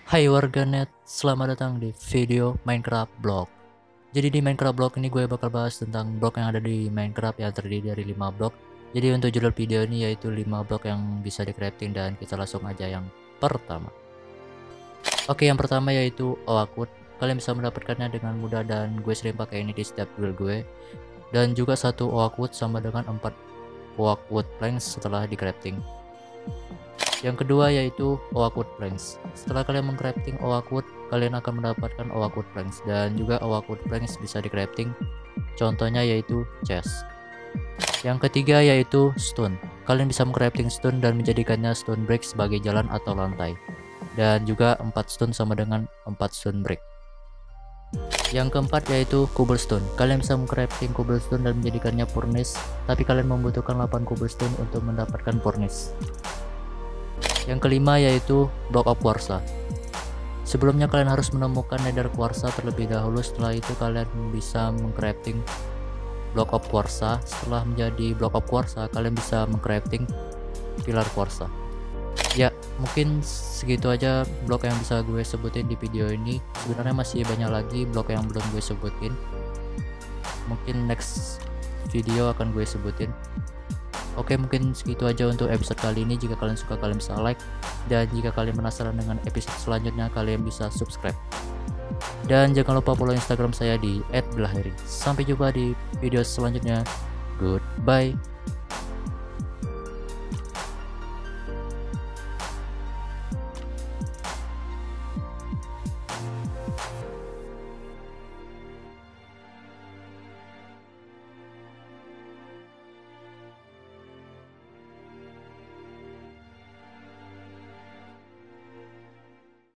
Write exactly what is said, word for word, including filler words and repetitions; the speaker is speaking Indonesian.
Hai warganet, selamat datang di video Minecraft Block. Jadi di Minecraft Block ini gue bakal bahas tentang blok yang ada di Minecraft yang terdiri dari lima blok. Jadi untuk judul video ini yaitu lima blok yang bisa di crafting, dan kita langsung aja yang pertama. Oke, yang pertama yaitu oak wood. Kalian bisa mendapatkannya dengan mudah dan gue sering pakai ini di setiap build gue. Dan juga satu oak wood sama dengan empat oak wood planks setelah di crafting. Yang kedua yaitu oak wood planks. Setelah kalian mengcrafting oak wood, kalian akan mendapatkan oak wood planks, dan juga oak wood planks bisa di crafting. Contohnya yaitu chest. Yang ketiga yaitu stone. Kalian bisa mengcrafting stone dan menjadikannya stone brick sebagai jalan atau lantai. Dan juga empat stone sama dengan empat stone brick. Yang keempat yaitu cobblestone. Kalian bisa mengcrafting cobblestone dan menjadikannya furnace, tapi kalian membutuhkan delapan cobblestone untuk mendapatkan furnace. Yang kelima yaitu block of quartz. Sebelumnya kalian harus menemukan nether quartz terlebih dahulu. Setelah itu kalian bisa mengcrafting block of quartz. Setelah menjadi block of quartz, kalian bisa mengcrafting pilar quartz. Ya, mungkin segitu aja blok yang bisa gue sebutin di video ini. Sebenarnya masih banyak lagi blok yang belum gue sebutin. Mungkin next video akan gue sebutin. Oke, mungkin segitu aja untuk episode kali ini. Jika kalian suka, kalian bisa like, dan jika kalian penasaran dengan episode selanjutnya, kalian bisa subscribe. Dan jangan lupa follow Instagram saya di et belahiri. Sampai jumpa di video selanjutnya. Goodbye.